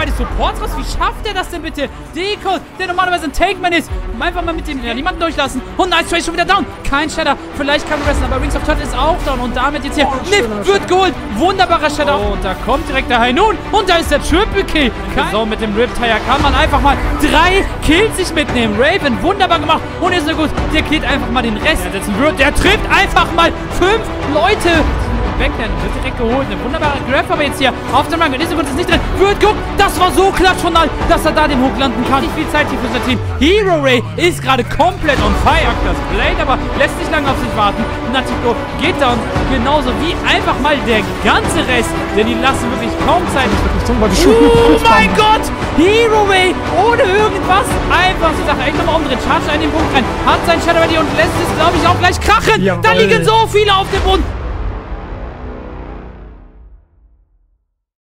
beide Supports raus. Wie schafft er das denn bitte? Deco, der normalerweise ein Tankman ist. Einfach mal mit dem niemanden durchlassen. Und Nice Tray schon wieder down. Kein Shadow. Vielleicht kann er wrestlen, aber Rings of Turtle ist auch down. Und damit jetzt hier Nif wird geholt. Wunderbarer Shadow. Oh, und da kommt direkt der High Noon. Und da ist der Triple Kill. So, mit dem Riptire kann man einfach mal 3 Kills sich mitnehmen. Raven, wunderbar gemacht. Und ist so gut. Der killt einfach mal den Rest. Der trifft einfach mal 5 Leute. Backland wird direkt geholt. Eine wunderbare Grab, aber jetzt hier auf dem Rang. Ist nicht drin. Wird guckt. Das war so klatsch von All, dass er da den Hook landen kann. Nicht viel Zeit hier für sein Team. Hero Ray ist gerade komplett on fire. Das Blade aber lässt nicht lange auf sich warten. Natiko geht down. Genauso wie einfach mal der ganze Rest. Denn die lassen wirklich kaum Zeit. Oh mein Gott! Hero Ray ohne irgendwas. Einfachste Sache. Echt nochmal umdrehen. Charge in den Punkt rein. Hat sein Shadow ready und lässt es, glaube ich, auch gleich krachen. Jawohl. Da liegen so viele auf dem Boden.